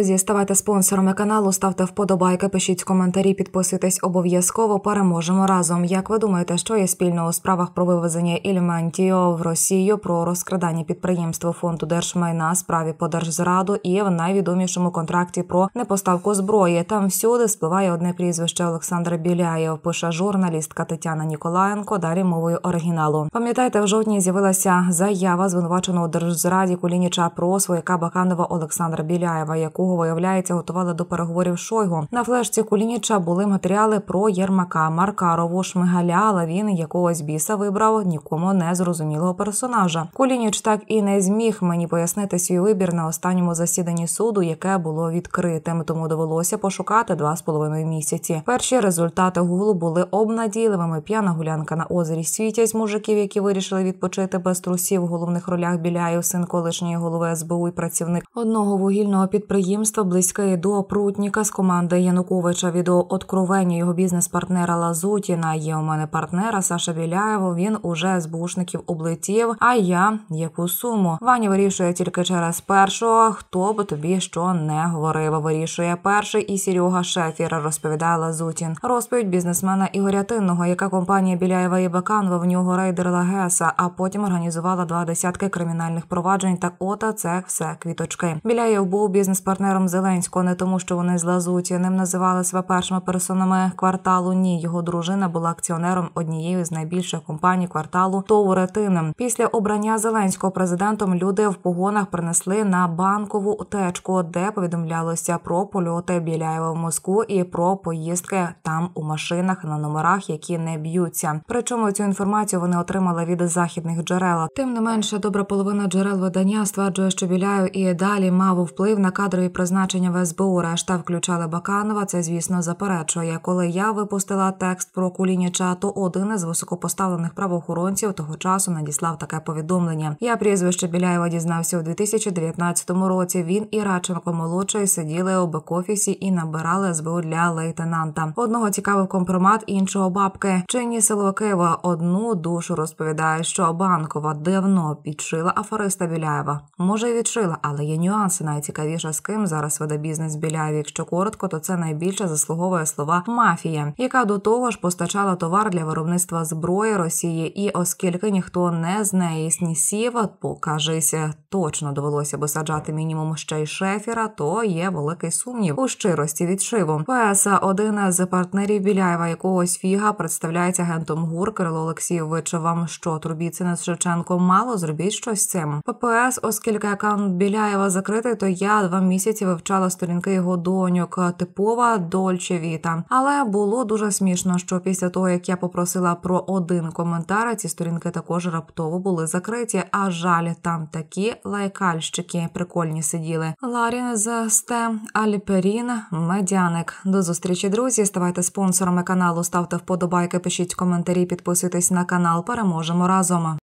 друзі, ставайте спонсорами каналу, ставте вподобайки, пишіть коментарі, підписуйтесь обов'язково, переможемо разом. Як ви думаєте, що є спільного у справах про вивезення елементів в Росію, про розкрадання підприємства Фонду держмайна, справі по держзраду і в найвідомішому контракті про непоставку зброї? Там всюди спливає одне прізвище: Олександр Біляєв, пише журналістка Тетяна Ніколаєнко, далі мовою оригіналу. Пам'ятаєте, в жовтні з'явилася заява звинуваченого у держзраді Кулініча про свояка Баканова Олександра Біляєва, якого, виявляється, готували до переговорів Шойгу. На флешці Кулініча були матеріали про Єрмака, Маркарову, Шмигаля, але він якогось біса вибрав нікому не зрозумілого персонажа. Кулініч так і не зміг мені пояснити свій вибір на останньому засіданні суду, яке було відкритим, тому довелося пошукати 2,5 місяці. Перші результати гуглу були обнадійливими: п'яна гулянка на озері Світязь мужиків, які вирішили відпочити без трусів. В головних ролях Біляєв, син колишньої голови СБУ і працівник одного вугільного підприємства, близький до Прутніка з команди Януковича. Відео откровення його бізнес-партнера Лазутіна: є у мене партнера Саша Біляєв, він уже СБУшників облетів, а я яку суму? Ваня вирішує тільки через першого, хто б тобі що не говорив. Вирішує перший і Серега Шефір, розповідає Лазутін. Розповідь бізнесмена Ігоря Тинного, яка компанія Біляєва і Баканова в нього рейдерила ГЕСа, а потім організувала 20 кримінальних проваджень. Так от, це все квіточки. Біляєв був бізнес-партнером Зеленського не тому, що вони з Лазутіним називали себе першими персонами кварталу. Ні, його дружина була акціонером однієї з найбільших компаній кварталу ТОВ «Ретинем». Після обрання Зеленського президентом люди в погонах принесли на Банкову утечку, де повідомлялося про польоти Біляєва в Москву і про поїздки там у машинах на номерах, які не б'ються. Причому цю інформацію вони отримали від західних джерел. Тим не менше, добра половина джерел видання стверджує, що Біляєв і далі мав вплив на кадрові призначення в СБУ. Решта включали Баканова. Це, звісно, заперечує. Коли я випустила текст про Кулініча, то один із високопоставлених правоохоронців того часу надіслав таке повідомлення. Я прізвище Біляєва дізнався у 2019 році. Він і Радченко-молодший сиділи у бек-офісі і набирали СБУ для лейтенанта. Одного цікавив компромат, іншого бабки. Чинні силовики в одну душу розповідають, що Банкова давно підшила афериста Біляєва. Може й відшила, але є нюанси. Найцікавіше, з ким зараз веде бізнес Біляєв. Якщо коротко, то це найбільше заслуговує слова «мафія», яка до того ж постачала товар для виробництва зброї Росії. І оскільки ніхто не з неї снісів, покажися, точно довелося би саджати мінімум ще й Шефіра, то є великий сумнів у щирості відшиву. ПС, один з партнерів Біляєва, якогось фіга представляється агентом ГУР. Кирило Олексійович, вам що, Трубіцина з Шевченко мало? Зробіть щось з цим. ППС, оскільки аккаунт Біляєва закритий, то я 2 місяці вивчала сторінки його доньок. Типова Дольче Віта. Але було дуже смішно, що після того, як я попросила про один коментар, ці сторінки також раптово були закриті. А жаль, там такі лайкальщики прикольні сиділи. Ларін з Сте, Альперін, Медяник. До зустрічі, друзі. Ставайте спонсорами каналу, ставте вподобайки, пишіть коментарі, підписуйтесь на канал. Переможемо разом.